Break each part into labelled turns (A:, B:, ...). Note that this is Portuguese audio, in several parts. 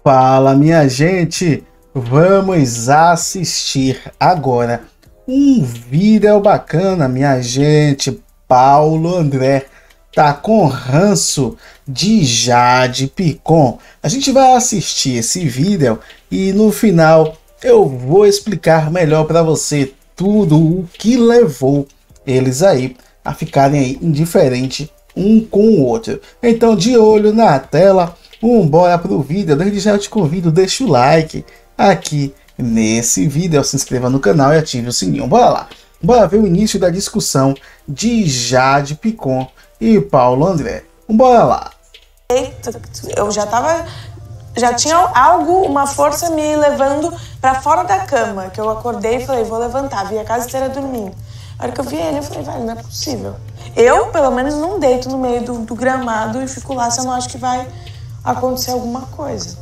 A: Fala, minha gente! Vamos assistir agora um vídeo bacana, minha gente. Paulo André tá com ranço de Jade Picon. A gente vai assistir esse vídeo e no final eu vou explicar melhor para você tudo o que levou eles aí a ficarem aí indiferentes um com o outro. Então, de olho na tela, bora pro vídeo. Desde já eu te convido, deixa o like aqui nesse vídeo, se inscreva no canal e ative o sininho. Bora lá, bora ver o início da discussão de Jade Picon e Paulo André. Bora lá.
B: Eu já tinha algo, uma força me levando para fora da cama, que eu acordei e falei, vou levantar, vi a casa inteira dormindo. A hora que eu vi ele, eu falei, velho, não é possível. Eu, pelo menos, não deito no meio do gramado e fico lá se eu não acho que vai acontecer alguma coisa.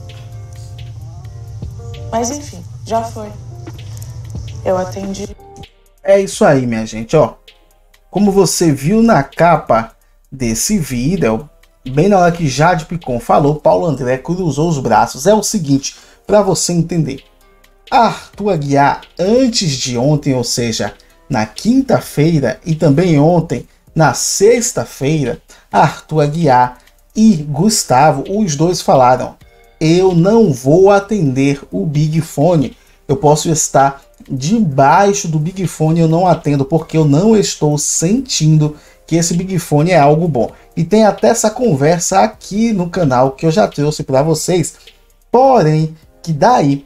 B: Mas enfim, já foi. Eu atendi.
A: É isso aí, minha gente, ó. Como você viu na capa desse vídeo, bem na hora que Jade Picon falou, Paulo André cruzou os braços. É o seguinte, para você entender. Arthur Aguiar, antes de ontem, ou seja, na quinta-feira e também ontem, na sexta-feira, Arthur Aguiar e Gustavo, os dois falaram: eu não vou atender o Big Fone. Eu posso estar debaixo do Big Fone e eu não atendo porque eu não estou sentindo que esse Big Fone é algo bom. E tem até essa conversa aqui no canal que eu já trouxe para vocês. Porém, que daí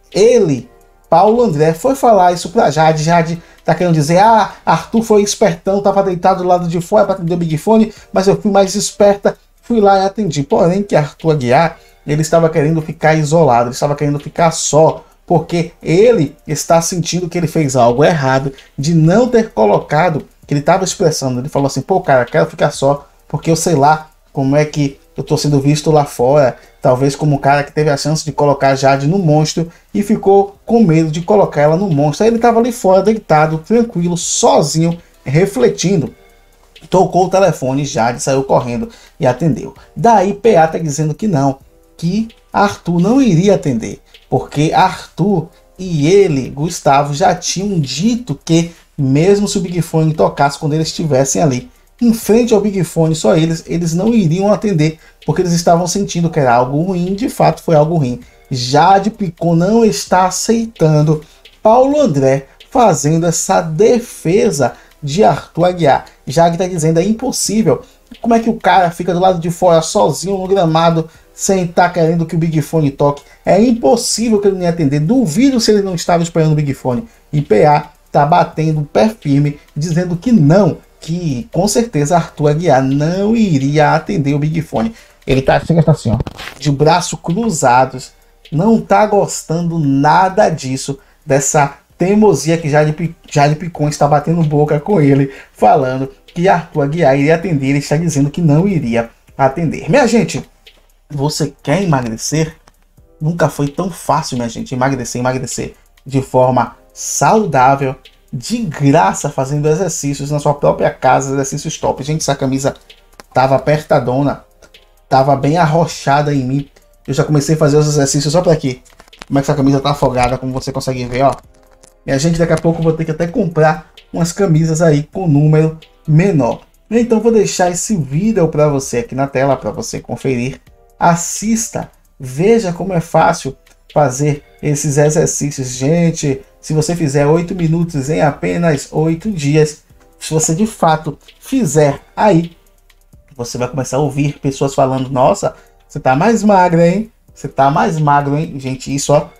A: Paulo André, foi falar isso para Jade. Jade tá querendo dizer, Arthur foi espertão, tava deitado do lado de fora para atender o Big Fone, mas eu fui mais esperta, fui lá e atendi. Porém, que Arthur Aguiar, ele estava querendo ficar isolado, ele estava querendo ficar só, porque ele está sentindo que ele fez algo errado de não ter colocado, que ele estava expressando. Ele falou assim, pô, cara, quero ficar só, porque eu sei lá como é que eu tô sendo visto lá fora, talvez como um cara que teve a chance de colocar Jade no monstro e ficou com medo de colocar ela no monstro. Aí ele estava ali fora, deitado, tranquilo, sozinho, refletindo. Tocou o telefone, Jade saiu correndo e atendeu. Daí PA tá dizendo que não, que Arthur não iria atender, porque Arthur e ele, Gustavo, já tinham dito que mesmo se o Big Fone tocasse quando eles estivessem ali em frente ao Big Fone, só eles não iriam atender, porque eles estavam sentindo que era algo ruim. De fato foi algo ruim. Jade Picon não está aceitando Paulo André fazendo essa defesa de Arthur Aguiar. Jade está dizendo, é impossível. Como é que o cara fica do lado de fora sozinho no gramado sem estar querendo que o Big Fone toque? É impossível que ele não ia atender. Duvido se ele não estava esperando o Big Fone. E PA está batendo o pé firme, dizendo que não, que com certeza Arthur Aguiar não iria atender o Big Fone. Ele tá assim, ó, de braços cruzados, não tá gostando nada disso, dessa teimosia que Jade Picon está batendo boca com ele, falando que Arthur Aguiar iria atender. Ele está dizendo que não iria atender. Minha gente, você quer emagrecer? Nunca foi tão fácil, minha gente, emagrecer de forma saudável, de graça, fazendo exercícios na sua própria casa, exercícios top. Gente, essa camisa tava apertadona, tava bem arrochada em mim. Eu já comecei a fazer os exercícios só para aqui. Como é que essa camisa tá afogada, como você consegue ver, ó. E a gente daqui a pouco eu vou ter que até comprar umas camisas aí com número menor. Então vou deixar esse vídeo para você aqui na tela, para você conferir. Assista, veja como é fácil fazer esses exercícios. Gente, se você fizer 8 minutos em apenas 8 dias, se você de fato fizer aí, você vai começar a ouvir pessoas falando, nossa, você tá mais magra, hein? Você tá mais magro, hein? Gente, isso, ó,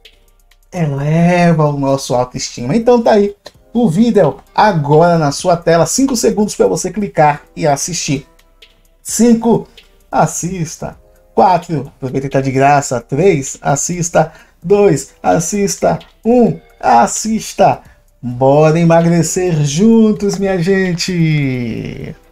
A: eleva o nosso autoestima. Então tá aí o vídeo agora na sua tela. 5 segundos para você clicar e assistir. 5, assista. 4, aproveita que tá de graça. 3, assista. 2, assista. 1, assista. Bora emagrecer juntos, minha gente!